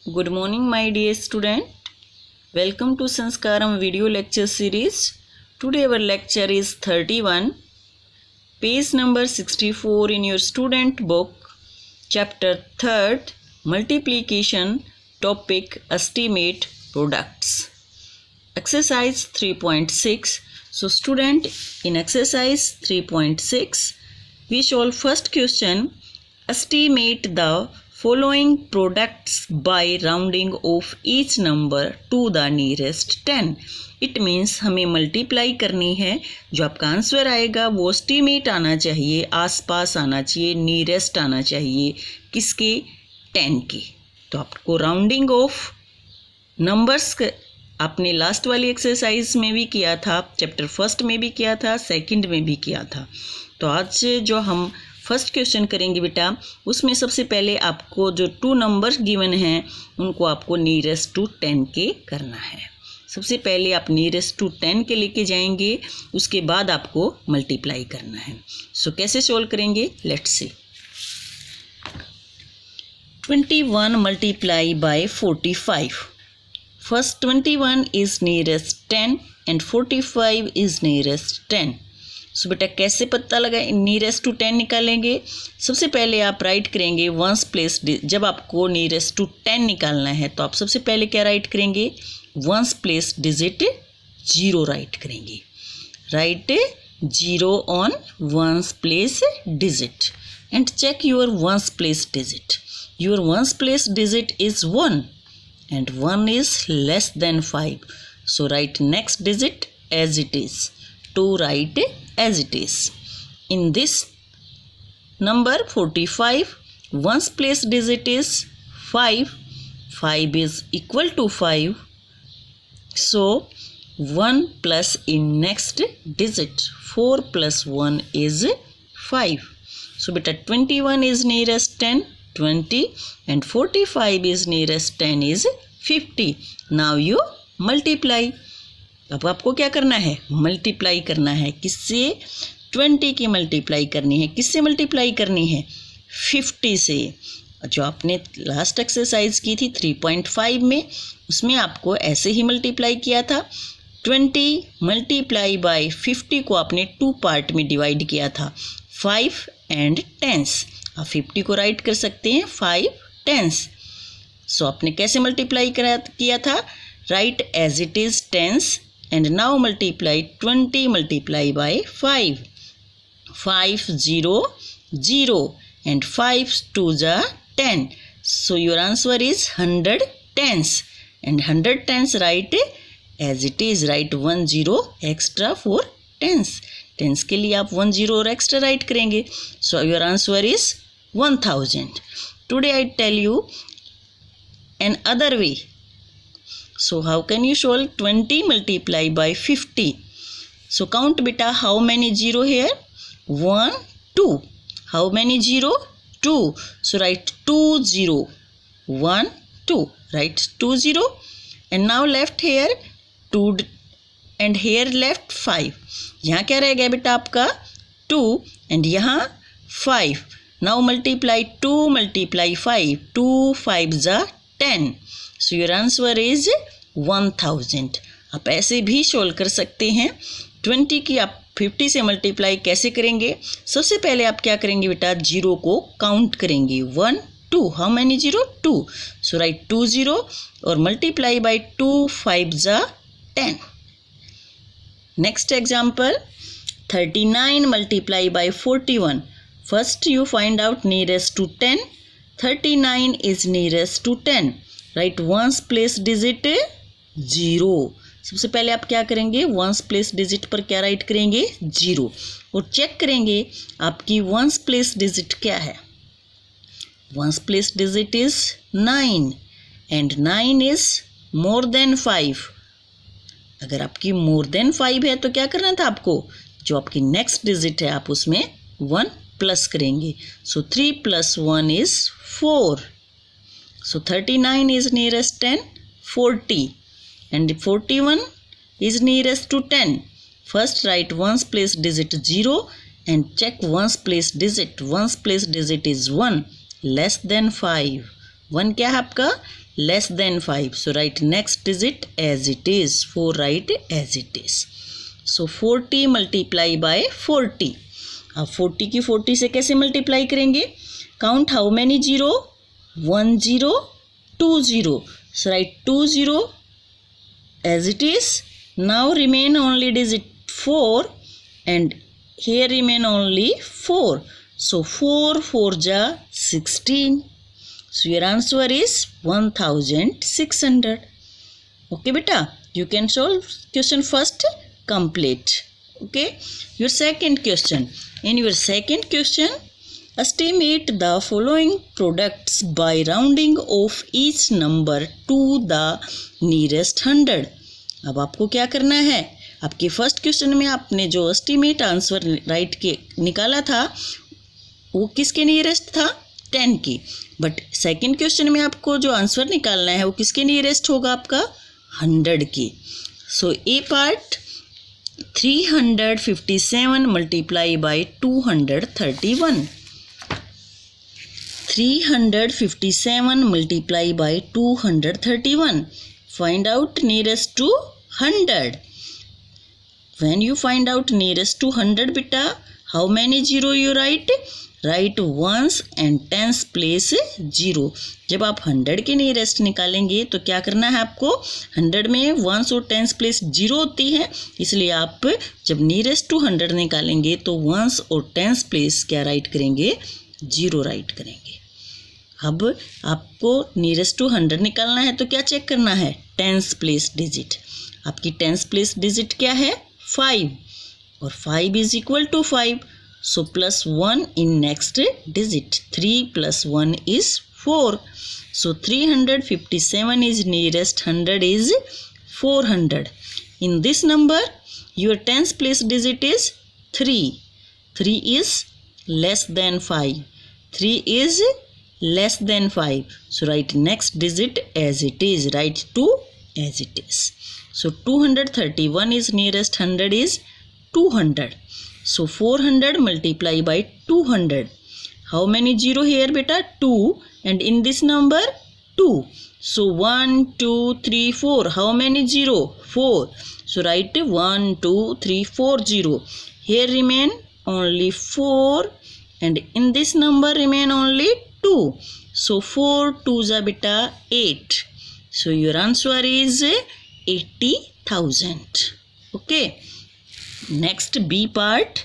Good morning, my dear student. Welcome to Sanskaram video lecture series. Today our lecture is 31, page number 64 in your student book, chapter 3rd, multiplication, topic estimate products. Exercise 3.6. So student, in exercise 3.6, we solve first question, estimate the following products by rounding off each number to the nearest 10. It means हमें multiply करनी है, जो आपका answer आएगा वो estimate आना चाहिए, आसपास आना चाहिए, नियरेस्ट आना चाहिए, किसके? 10 के। तो आपको राउंडिंग ऑफ नंबर्स आपने लास्ट वाली एक्सरसाइज में भी किया था, चैप्टर फर्स्ट में भी किया था, सेकंड में भी किया था। तो आज जो हम फर्स्ट क्वेश्चन करेंगे बेटा, उसमें सबसे पहले आपको जो 2 नंबर्स गिवन हैं उनको आपको नियरेस्ट टू 10 के करना है। सबसे पहले आप नियरेस्ट टू 10 के लेके जाएंगे, उसके बाद आपको मल्टीप्लाई करना है। सो कैसे सोल्व करेंगे, let's see. 21 multiply by 45। First 21 is nearest 10 and 45 is nearest 10। So बेटा कैसे पता लगा नियरेस्ट टू 10 निकालेंगे? सबसे पहले आप राइट करेंगे वंस प्लेस। जब आपको नियरेस्ट टू 10 निकालना है तो आप सबसे पहले क्या राइट करेंगे? वंस प्लेस डिजिट 0 राइट करेंगे। Right 0 on ones place digit and check your ones place digit. Your ones place digit is 1 and 1 is less than 5. So write next digit as it is. 2 write as it is. In this number 45, ones place digit is 5. 5 is equal to 5. So 1 plus in next digit. 4 plus 1 is 5. So beta 21 is nearest 10. 20 and 45 is nearest 10 is 50. Now you multiply. अब आपको क्या करना है? Multiply करना है। किससे? 20 की multiply करनी है। किससे मल्टीप्लाई करनी है? 50 से। जो आपने लास्ट एक्सरसाइज की थी 3.5 में, उसमें आपको ऐसे ही मल्टीप्लाई किया था। 20 मल्टीप्लाई बाय 50 को आपने 2 पार्ट में डिवाइड किया था, 5 एंड 10s। आप 50 को राइट कर सकते हैं 5 10s। सो आपने कैसे मल्टीप्लाई किया था? Right as it is 10s and now multiply 20 multiply by 5। 5 0 0 and 5 2 जा 10। So your answer is 100 10s and 100 10s right as it is. Right 1 0 extra for 10s। 10s के लिए आप 1 0 और एक्स्ट्रा राइट करेंगे। So your answer is 1000. Today I tell you an other way. So how can you solve 20 multiply by 50? So count beta, how many 0 here? 1 2. How many 0? 2. So write 2 0 1 2. Write 2 0 and now left here 2 and here left 5. यहाँ क्या रह गया बेटा आपका? 2 and यहाँ 5. Now multiply 2 multiply 5. 2 5 जा 10. So your answer is 1000. आप ऐसे भी सोल्व कर सकते हैं। 20 की आप 50 से मल्टीप्लाई कैसे करेंगे? सबसे पहले आप क्या करेंगे बेटा? 0 को काउंट करेंगे। 1 2. How many 0? 2. So write 2 0 और मल्टीप्लाई बाय 2 5 जा 10. Next example 39 multiply by 41. First you find out nearest to 10. 39 is nearest to 10. Write ones place digit 0. सबसे पहले आप क्या करेंगे? ones place digit पर क्या राइट करेंगे? 0 और चेक करेंगे आपकी ones place digit क्या है। ones place digit is 9 and 9 is more than 5. अगर आपकी more than 5 है तो क्या करना था आपको? जो आपकी नेक्स्ट डिजिट है आप उसमें 1 प्लस करेंगे। सो 3 + 1 is 4. So 39 is nearest 10, 40 and 41 is nearest to 10. First write ones place digit 0 and check ones place digit. Ones place digit is 1 less than 5. 1 क्या है आपका, less than 5. So right next digit as it is. 4 right as it is. So 40 multiply by 40. अब 40 की 40 से कैसे multiply करेंगे? Count how many zero, 1 0 2 0. So right 2 0 as it is. Now remain only digit 4 and here remain only 4. So 4 4 ja 16. So your answer is 1600. Okay beta, you can solve question first complete. Okay, your second question. In your second question, estimate the following products by rounding off each number to the nearest 100. अब आपको क्या करना है? आपके first question में आपने जो estimate answer right के निकाला था वो किसके नियरेस्ट था? 10 की. बट सेकंड क्वेश्चन में आपको जो आंसर निकालना है वो किसके नियरेस्ट होगा? आपका 100 की. So a part 357 multiply by 231. 357 multiply by 231. Find out nearest to 100. When you find out nearest to 100 beta, how many zero you write? Write ones and tens place 0. जब आप 100 के नियरेस्ट निकालेंगे तो क्या करना है आपको? 100 में वंस और टेंस प्लेस 0 होती है, इसलिए आप जब नियरेस्ट टू 100 निकालेंगे तो वंस और टेंस प्लेस क्या राइट करेंगे? 0 राइट करेंगे. अब आपको नियरेस्ट टू 100 निकालना है तो क्या चेक करना है? Tens place digit. आपकी टेंस प्लेस डिजिट क्या है? 5. और 5 is equal to 5. So +1 in next digit. 3 + 1 is 4. So 357 is nearest 100 is 400. In this number your tens place digit is 3. 3 is less than 5. 3 is less than 5. So write next digit as it is. Write 2 as it is. So 231 is nearest 100 is 200. So 400 multiply by 200. How many zero here beta? 2. And in this number 2. So 1 2 3 4. How many zero? 4. So write 1 2 3 4 0. Here remain only 4. And in this number remain only 2. So 4 2s are beta 8. So your answer is 80,000. Okay. Next B part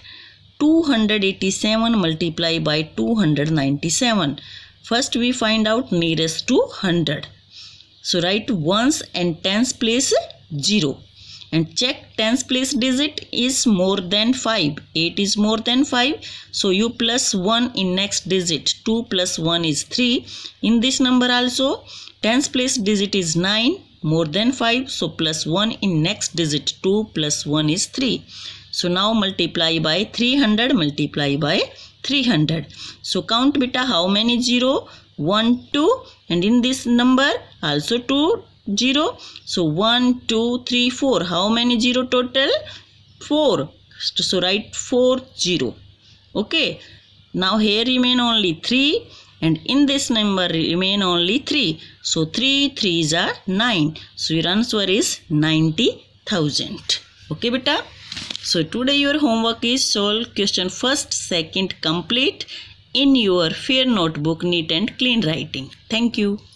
287 multiply by 297. First we find out nearest to 100. So write ones and tens place 0. And check tens place digit is more than 5. 8 is more than 5. So you plus 1 in next digit. 2 plus 1 is 3. In this number also tens place digit is 9 more than 5. So plus 1 in next digit. 2 plus 1 is 3. So now multiply by 300. Multiply by 300. So count beta how many 0? 1 2. And in this number also 2 0. So 1 2 3 4. How many 0 total? 4. So write 4 0. Okay. Now here remain only 3 and in this number remain only 3. So 3 3s are 9. So your answer is 90,000. Okay beta. So today your homework is solve question first, second complete in your fair notebook, neat and clean writing. Thank you.